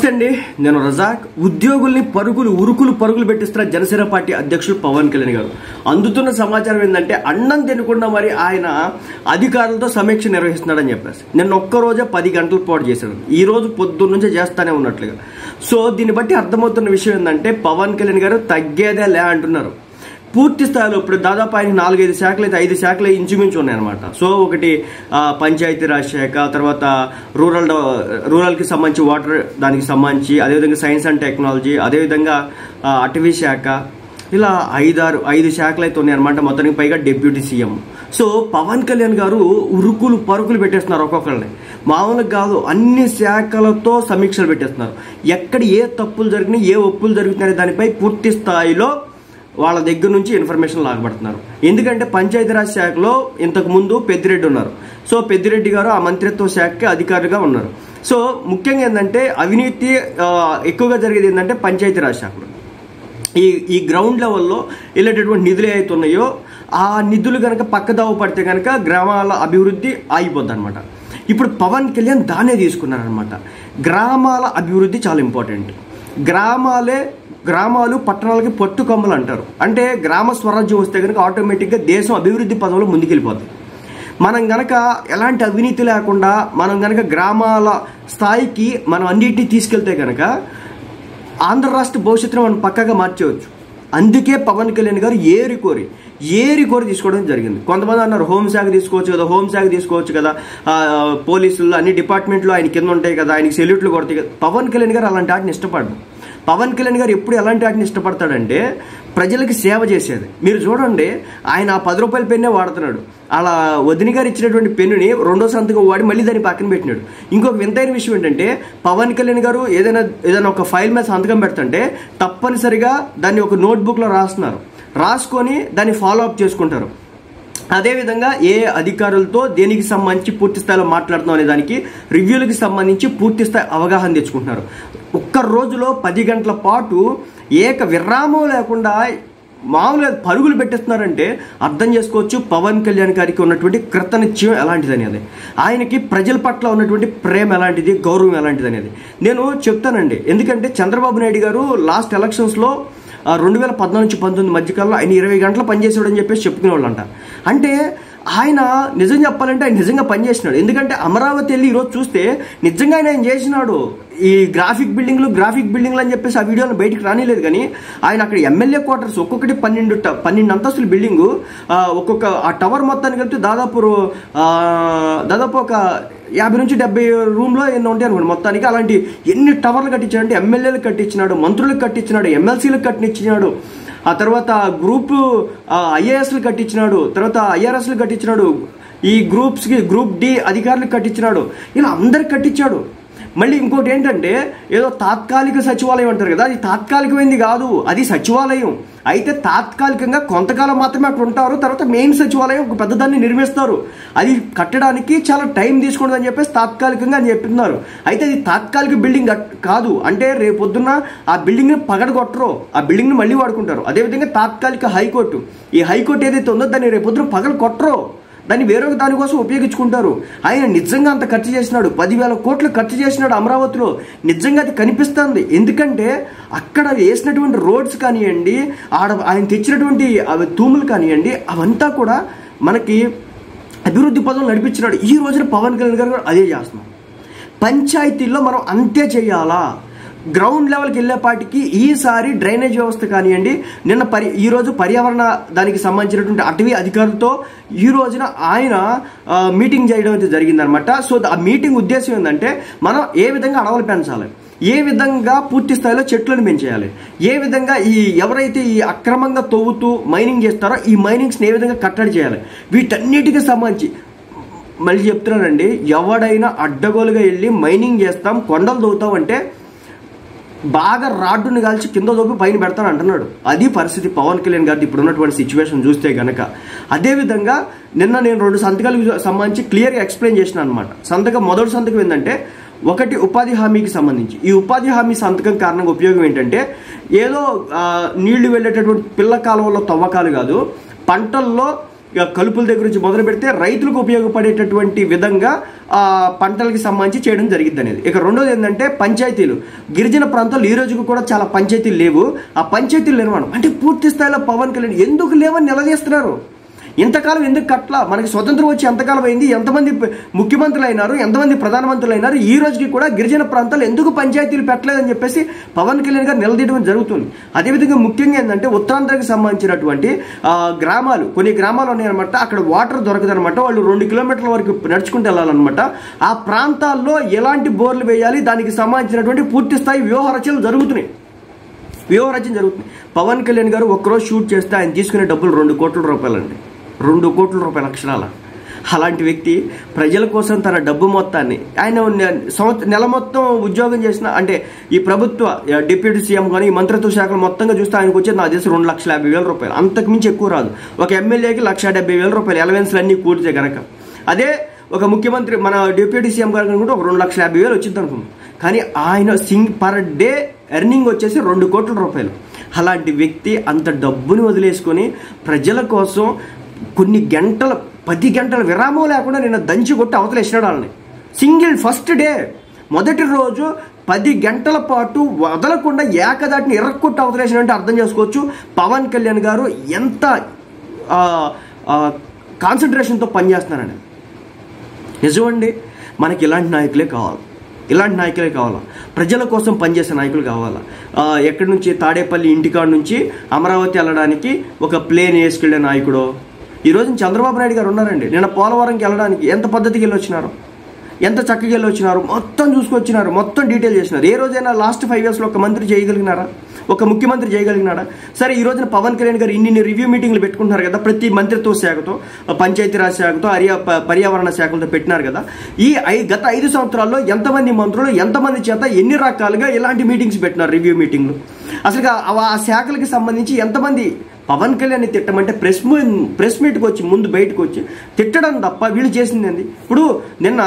అండి, నేను రజాక్. ఉద్యోగుల్ని ఉరుకులు పెట్టిస్తున్న జనసేన పార్టీ అధ్యక్షుడు పవన్ కళ్యాణ్ గారు అందుతున్న సమాచారం ఏంటంటే అన్నం తినకుండా మరి ఆయన అధికారులతో సమీక్ష నిర్వహిస్తున్నాడని చెప్పేసి నిన్న ఒక్కరోజే 10 గంటల పాటు చేశాడు. ఈ రోజు పొద్దున్న నుంచే చేస్తానే ఉన్నట్లుగా. సో దీన్ని బట్టి అర్థమవుతున్న విషయం ఏంటంటే పవన్ కళ్యాణ్ గారు తగ్గేదే లే అంటున్నారు. పూర్తి స్థాయిలో ఇప్పుడు దాదాపు ఆయన 4-5 శాఖలు అయితే 5 శాఖలు ఇంచుమించు ఉన్నాయన్నమాట. సో ఒకటి పంచాయతీరాజ్ శాఖ, తర్వాత రూరల్కి సంబంధించి వాటర్ దానికి సంబంధించి, అదేవిధంగా సైన్స్ అండ్ టెక్నాలజీ, అదేవిధంగా అటవీ శాఖ, ఇలా 5 శాఖలు అయితే ఉన్నాయన్నమాట. మొత్తానికి పైగా deputy CM. So Pawan Kalyan garu పరుగులు పెట్టేస్తున్నారు ఒక్కొక్కరిని. మామూలుగా కాదు, అన్ని శాఖలతో సమీక్షలు పెట్టేస్తున్నారు. ఎక్కడ ఏ తప్పులు జరిగినాయి, ఏ ఒప్పులు జరుగుతున్నాయి దానిపై పూర్తి స్థాయిలో వాళ్ళ దగ్గర నుంచి ఇన్ఫర్మేషన్ లాగబడుతున్నారు. ఎందుకంటే పంచాయతీరాజ్ శాఖలో ఇంతకు ముందు పెద్దిరెడ్డి ఉన్నారు. సో పెద్దిరెడ్డి గారు ఆ మంత్రిత్వ శాఖకి అధికారిగా ఉన్నారు. సో ముఖ్యంగా ఏంటంటే అవినీతి ఎక్కువగా జరిగేది ఏంటంటే పంచాయతీరాజ్ శాఖలో ఈ గ్రౌండ్ లెవెల్లో వెళ్ళేటటువంటి నిధులు ఏవైతే ఉన్నాయో ఆ నిధులు కనుక పక్కదావ పడితే కనుక గ్రామాల అభివృద్ధి ఆగిపోద్ది అనమాట. ఇప్పుడు పవన్ కళ్యాణ్ దాన్నే తీసుకున్నారనమాట. గ్రామాల అభివృద్ధి చాలా ఇంపార్టెంట్. గ్రామాలు పట్టణాలకి పట్టుకొమ్మలు అంటారు. అంటే గ్రామ స్వరాజ్యం వస్తే కనుక ఆటోమేటిక్గా దేశం అభివృద్ధి పదంలో ముందుకెళ్ళిపోతుంది. మనం గనక ఎలాంటి అవినీతి లేకుండా మనం గనక గ్రామాల స్థాయికి మనం అన్నిటినీ తీసుకెళ్తే కనుక ఆంధ్ర రాష్ట్ర భవిష్యత్తును మనం పక్కగా మార్చేయవచ్చు. అందుకే పవన్ కళ్యాణ్ గారు ఏరి కోరి తీసుకోవడం జరిగింది. కొంతమంది అన్నారు హోంశాఖ తీసుకోవచ్చు కదా, పోలీసులు అన్ని డిపార్ట్మెంట్లు ఆయన కింద ఉంటాయి కదా, ఆయనకి సెల్యూట్లు కొడతాయి కదా. పవన్ కళ్యాణ్ గారు అలాంటి వాటిని ఇష్టపడ్డారు. పవన్ కళ్యాణ్ గారు ఎప్పుడు ఎలాంటి వాటిని ఇష్టపడతాడంటే ప్రజలకి సేవ చేసేది. మీరు చూడండి, ఆయన 10 రూపాయల పెన్నే వాడుతున్నాడు. అలా వదిన గారు ఇచ్చినటువంటి పెన్నుని 2వ సంతకం వాడి మళ్ళీ దాన్ని పక్కన పెట్టినాడు. ఇంకొక వింతైన విషయం ఏంటంటే పవన్ కళ్యాణ్ గారు ఏదైనా ఒక ఫైల్ మీద సంతకం పెడుతుంటే తప్పనిసరిగా దాన్ని ఒక నోట్బుక్లో రాసుకొని దాన్ని ఫాలో అప్ చేసుకుంటారు. అదేవిధంగా ఏ అధికారులతో దేనికి సంబంధించి పూర్తి స్థాయిలో మాట్లాడుతున్నాం అనే దానికి రివ్యూలకు సంబంధించి పూర్తి స్థాయి అవగాహన తెచ్చుకుంటున్నారు. ఒక్క రోజులో 10 గంటల పాటు ఏక విరామం లేకుండా మామూలుగా పరుగులు పెట్టేస్తున్నారంటే అర్థం చేసుకోవచ్చు పవన్ కళ్యాణ్ గారికి ఉన్నటువంటి కృతనిశ్చయం ఎలాంటిదని. అది ఆయనకి ప్రజల పట్ల ఉన్నటువంటి ప్రేమ ఎలాంటిది, గౌరవం ఎలాంటిది అనేది నేను చెప్తానండి. ఎందుకంటే చంద్రబాబు నాయుడు గారు లాస్ట్ ఎలక్షన్స్లో 2014 నుంచి 19 మధ్యకాలంలో ఆయన 20 గంటలు పనిచేసాడని చెప్పేసి చెప్పుకునేవాళ్ళు అంట. అంటే ఆయన నిజం చెప్పాలంటే ఆయన నిజంగా పనిచేసినాడు. ఎందుకంటే అమరావతి వెళ్ళి ఈరోజు చూస్తే నిజంగా ఆయన చేసినాడు. ఈ గ్రాఫిక్ బిల్డింగ్లు అని చెప్పేసి ఆ వీడియోని బయటికి రానిలేదు. కానీ ఆయన అక్కడ ఎమ్మెల్యే క్వార్టర్స్ ఒక్కొక్కటి 12 అంతస్తుల బిల్డింగు, ఒక్కొక్క ఆ టవర్ మొత్తానికి వెళ్తే దాదాపు ఒక 50 నుంచి 70 రూమ్లో ఎన్నో ఉంటాయి అనుకోండి మొత్తానికి. అలాంటి ఎన్ని టవర్లు కట్టించాడంటే ఎమ్మెల్యేలకు కట్టించినాడు, మంత్రులకు కట్టించినాడు, ఎమ్మెల్సీలకు కట్టించినాడు, ఆ తర్వాత గ్రూప్ ఐఏఎస్లు కట్టించినాడు, తర్వాత ఐఆర్ఎస్లు కట్టించినాడు, ఈ గ్రూప్ డి అధికారులకు కట్టించినాడు. ఇలా అందరికి కట్టించాడు. మళ్ళీ ఇంకోటి ఏంటంటే ఏదో తాత్కాలిక సచివాలయం అంటారు కదా, అది తాత్కాలికమైంది కాదు, అది సచివాలయం. అయితే తాత్కాలికంగా కొంతకాలం మాత్రమే అక్కడ ఉంటారు. తర్వాత మెయిన్ సచివాలయం ఒక పెద్దదాన్ని నిర్మిస్తారు. అది కట్టడానికి చాలా టైం తీసుకుంటుందని చెప్పేసి తాత్కాలికంగా అని చెప్తున్నారు. అయితే అది తాత్కాలిక బిల్డింగ్ కాదు. అంటే రేపొద్దున్న ఆ బిల్డింగ్ని పగడగొట్టరు, ఆ బిల్డింగ్ని మళ్ళీ వాడుకుంటారు. అదేవిధంగా తాత్కాలిక హైకోర్టు, ఈ హైకోర్టు ఏదైతే ఉందో దాన్ని రేపొద్దున పగలు కొట్టరు, దాన్ని వేరొక దానికోసం ఉపయోగించుకుంటారు. ఆయన నిజంగా అంత ఖర్చు చేసినాడు, 10,000 కోట్లు ఖర్చు చేసినాడు అమరావతిలో. నిజంగా అది కనిపిస్తుంది. ఎందుకంటే అక్కడ వేసినటువంటి రోడ్స్ కానివ్వండి, ఆయన తెచ్చినటువంటి తూములు కానివ్వండి, అవంతా కూడా మనకి అభివృద్ధి పదం నడిపించినాడు. ఈ రోజున పవన్ కళ్యాణ్ గారు అదే చేస్తున్నారు. పంచాయతీల్లో మనం అంతే చేయాలా, గ్రౌండ్ లెవెల్కి వెళ్ళేపాటికి ఈసారి డ్రైనేజ్ వ్యవస్థ కానివ్వండి, ఈరోజు పర్యావరణ దానికి సంబంధించినటువంటి అటవీ అధికారులతో ఈ రోజున ఆయన మీటింగ్ చేయడం అయితే జరిగిందనమాట. సో ఆ మీటింగ్ ఉద్దేశం ఏంటంటే మనం ఏ విధంగా అడవులు పెంచాలి, ఏ విధంగా పూర్తి స్థాయిలో చెట్లను పెంచేయాలి, ఏ విధంగా ఎవరైతే ఈ అక్రమంగా తవ్వుతూ మైనింగ్ చేస్తారో ఈ మైనింగ్స్ని ఏ విధంగా కట్టడి చేయాలి, వీటన్నిటికీ సంబంధించి మళ్ళీ చెప్తున్నానండి. ఎవడైనా అడ్డగోలుగా వెళ్ళి మైనింగ్ చేస్తాం, కొండలు తవ్వుతాం అంటే బాగా రాడ్డుని కాల్చి కింద దొబ్బి పైన పెడతాను అంటున్నాడు. అది పరిస్థితి పవన్ కళ్యాణ్ గారిది ఇప్పుడు ఉన్నటువంటి సిచ్యువేషన్ చూస్తే గనక. అదేవిధంగా నిన్న నేను 2 సంతకాలకు సంబంధించి క్లియర్గా ఎక్స్ప్లెయిన్ చేసిన అనమాట. మొదటి సంతకం ఏంటంటే ఒకటి ఉపాధి హామీకి సంబంధించి. ఈ ఉపాధి హామీ సంతకం కారణంగా ఉపయోగం ఏంటంటే ఏదో నీళ్లు వెళ్ళేటటువంటి పిల్ల కాలువల్లో తవ్వకాలు కాదు, పంటల్లో కలుపుల దగ్గర నుంచి మొదలు పెడితే రైతులకు ఉపయోగపడేటటువంటి విధంగా పంటలకి సంబంధించి చేయడం జరిగింది అనేది. ఇక రెండోది ఏంటంటే పంచాయతీలు. గిరిజన ప్రాంతాల్లో ఈ రోజుకు కూడా చాలా పంచాయతీలు లేవు. ఆ పంచాయతీలు నిర్మాణం అంటే పూర్తి స్థాయిలో పవన్ కళ్యాణ్ ఎందుకు లేవని నిలదీస్తున్నారు. ఇంతకాలం ఎందుకు కట్లా? మనకి స్వతంత్రం వచ్చి ఎంతకాలం అయింది? ఎంతమంది ముఖ్యమంత్రులు అయినారు, ఎంతమంది ప్రధానమంత్రులు అయినారు? ఈ రోజుకి కూడా గిరిజన ప్రాంతాలు ఎందుకు పంచాయతీలు పెట్టలేదని చెప్పేసి పవన్ కళ్యాణ్ గారు నిలదీయడం జరుగుతుంది. అదేవిధంగా ముఖ్యంగా ఏంటంటే ఉత్తరాంధ్రకి సంబంధించినటువంటి గ్రామాలు, కొన్ని గ్రామాలు ఉన్నాయన్నమాట. అక్కడ వాటర్ దొరకదనమాట. వాళ్ళు 2 కిలోమీటర్ల వరకు నడుచుకుంటూ వెళ్ళాలన్నమాట. ఆ ప్రాంతాల్లో ఎలాంటి బోర్లు వేయాలి, దానికి సంబంధించినటువంటి పూర్తి స్థాయి వ్యూహరచనలు జరుగుతున్నాయి. పవన్ కళ్యాణ్ గారు ఒక్కరోజు షూట్ చేస్తే ఆయన తీసుకునే డబ్బులు 2 కోట్ల రూపాయలండి. 2 కోట్ల రూపాయల అక్షరాల. అలాంటి వ్యక్తి ప్రజల కోసం తన డబ్బు మొత్తాన్ని, ఆయన నెల మొత్తం ఉద్యోగం చేసిన, అంటే ఈ ప్రభుత్వ డిప్యూటీ సీఎం కానీ ఈ మంత్రిత్వ శాఖలు మొత్తంగా చూస్తే ఆయనకు వచ్చేది నాకు తెలిసి 2,50,000 రూపాయలు. అంతకు మించి ఎక్కువ రాదు. ఒక ఎమ్మెల్యేకి 1,70,000 రూపాయలు అలవెన్స్లు అన్నీ కూడితే కనుక. అదే ఒక ముఖ్యమంత్రి, మన డిప్యూటీ సీఎం గారు అనుకుంటే ఒక 2,50,000 వచ్చింది అనుకుంటాం. కానీ ఆయన పర్ డే ఎర్నింగ్ వచ్చేసి 2 కోట్ల రూపాయలు. అలాంటి వ్యక్తి అంత డబ్బుని వదిలేసుకొని ప్రజల కోసం కొన్ని గంటల 10 గంటల విరామం లేకుండా నిన్న దంచి కొట్టి అవతలేసినాడు వాళ్ళని. ఫస్ట్ డే మొదటి రోజు 10 గంటల పాటు వదలకుండా ఏకదాటిని ఎర్రకొట్టి అవతలేసినట్టు అర్థం చేసుకోవచ్చు పవన్ కళ్యాణ్ గారు ఎంత కాన్సన్ట్రేషన్తో పనిచేస్తున్నారని. నిజమండి, మనకి ఇలాంటి నాయకులే కావాలా. ప్రజల కోసం పనిచేసే నాయకులు కావాలా. ఎక్కడి నుంచి తాడేపల్లి ఇంటికాడ నుంచి అమరావతి వెళ్ళడానికి ఒక ప్లేన్ వేసుకెళ్లే నాయకుడు. ఈరోజు చంద్రబాబు నాయుడు గారు ఉన్నారండి. నిన్న పోలవరంకి వెళ్ళడానికి ఎంత పద్ధతికి వెళ్ళొచ్చినారు, ఎంత చక్కగా వెళ్ళొచ్చినారు, మొత్తం చూసుకొచ్చినారు, మొత్తం డీటెయిల్ చేసినారు. ఏ రోజైనా లాస్ట్ 5 yearsలో ఒక మంత్రి చేయగలిగినారా, ఒక ముఖ్యమంత్రి చేయగలిగినాడా? సరే, ఈ రోజున పవన్ కళ్యాణ్ గారు ఇన్ని రివ్యూ మీటింగ్లు పెట్టుకుంటున్నారు కదా, ప్రతి మంత్రిత్వ శాఖతో, పంచాయతీరాజ్ శాఖతో, పర్యావరణ శాఖలతో పెట్టినారు కదా. ఈ గత 5 సంవత్సరాల్లో ఎంతమంది మంత్రులు, ఎంతమంది చేత ఎన్ని రకాలుగా ఇలాంటి మీటింగ్స్ పెట్టినారు, రివ్యూ మీటింగ్లు? అసలు ఆ శాఖలకి సంబంధించి ఎంతమంది పవన్ కళ్యాణ్ని తిట్టమంటే ప్రెస్ మీట్కి వచ్చి ముందు బయటకు వచ్చి తిట్టడం తప్ప వీళ్ళు చేసింది ఏంది? ఇప్పుడు నిన్న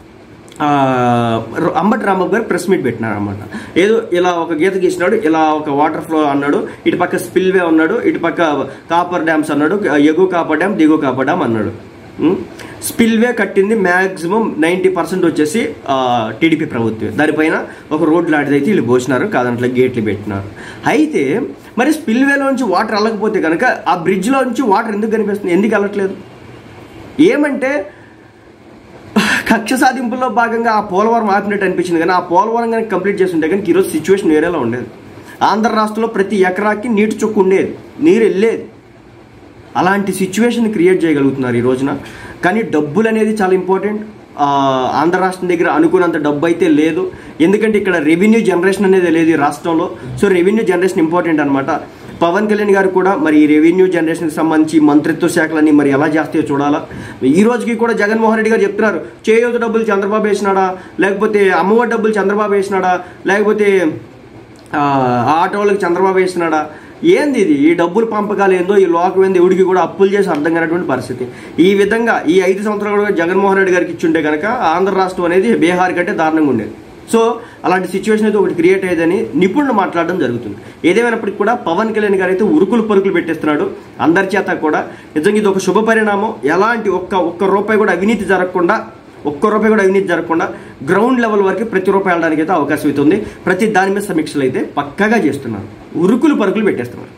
అంబటి రాంబాబు గారు ప్రెస్ మీట్ పెట్టినారు అనమాట. ఏదో ఇలా ఒక గీత గీసినాడు, ఇలా ఒక వాటర్ ఫ్లో అన్నాడు, ఇటు పక్క స్పిల్వే అన్నాడు, ఇటు పక్క కాపర్ డ్యామ్స్ అన్నాడు, ఎగువ కాపర్ డ్యామ్, దిగువ కాపర్ డ్యామ్ అన్నాడు. స్పిల్వే కట్టింది మ్యాక్సిమం 90% వచ్చేసి టీడీపీ ప్రభుత్వం. దానిపైన ఒక రోడ్డు లాంటిదైతే వీళ్ళు పోసినారు, కాదంట్లో గేట్లు పెట్టినారు. అయితే మరి స్పిల్వేలోంచి వాటర్ వెళ్ళకపోతే కనుక ఆ బ్రిడ్జ్లో నుంచి వాటర్ ఎందుకు కనిపిస్తుంది, ఎందుకు వెళ్ళట్లేదు? ఏమంటే కక్ష సాధింపుల్లో భాగంగా ఆ పోలవరం ఆపినట్టు అనిపించింది. కానీ ఆ పోలవరం కనుక కంప్లీట్ చేస్తుంటే కనుక ఈరోజు సిచ్యువేషన్ వేరేలా ఉండేది. ఆంధ్ర రాష్ట్రంలో ప్రతి ఎకరాకి నీటి చుక్కు ఉండేది, నీరు వెళ్ళేది. అలాంటి సిచ్యువేషన్ క్రియేట్ చేయగలుగుతున్నారు ఈ రోజున. కానీ డబ్బులు అనేది చాలా ఇంపార్టెంట్. ఆంధ్ర రాష్ట్రం దగ్గర అనుకున్నంత డబ్బు అయితే లేదు. ఎందుకంటే ఇక్కడ రెవెన్యూ జనరేషన్ అనేది లేదు ఈ రాష్ట్రంలో. సో రెవెన్యూ జనరేషన్ ఇంపార్టెంట్ అనమాట. పవన్ కళ్యాణ్ గారు కూడా మరి ఈ రెవెన్యూ జనరేషన్కి సంబంధించి మంత్రిత్వ శాఖలన్నీ మరి ఎలా చేస్తాయో చూడాలా. ఈ రోజుకి కూడా జగన్మోహన్ రెడ్డి గారు చెప్తున్నారు, చేయూత డబ్బులు చంద్రబాబు వేసినాడా, లేకపోతే అమ్మఒడి డబ్బులు చంద్రబాబు వేసినాడా, లేకపోతే ఆటో వాళ్ళకి చంద్రబాబు వేసినాడా? ఏంది ఇది? ఈ డబ్బులు పంపకాలు ఏందో, ఈ లోకం ఏందో ఎవడికి కూడా అప్పులు చేసి అర్థం కానటువంటి పరిస్థితి. ఈ విధంగా ఈ 5 సంవత్సరాలు కూడా జగన్మోహన్ రెడ్డి గారికి ఇచ్చుంటే కనుక ఆంధ్ర రాష్ట్రం అనేది బీహార్ కంటే దారుణంగా ఉండేది. సో అలాంటి సిచ్యువేషన్ అయితే ఒకటి క్రియేట్ అయ్యేదని నిపుణులు మాట్లాడడం జరుగుతుంది. ఏదేమైనప్పటికీ కూడా పవన్ కళ్యాణ్ గారు అయితే ఉరుకులు పరుగులు పెట్టేస్తున్నాడు అందరి చేత కూడా. నిజంగా ఇది ఒక శుభ పరిణామం. ఎలాంటి ఒక్క రూపాయి కూడా అవినీతి జరగకుండా గ్రౌండ్ లెవెల్ వరకు ప్రతి రూపాయి వెళ్ళడానికి అయితే అవకాశం అవుతుంది. ప్రతి దాని మీద సమీక్షలు అయితే పక్కాగా చేస్తున్నారు, ఉరుకులు పరుగులు పెట్టేస్తున్నారు.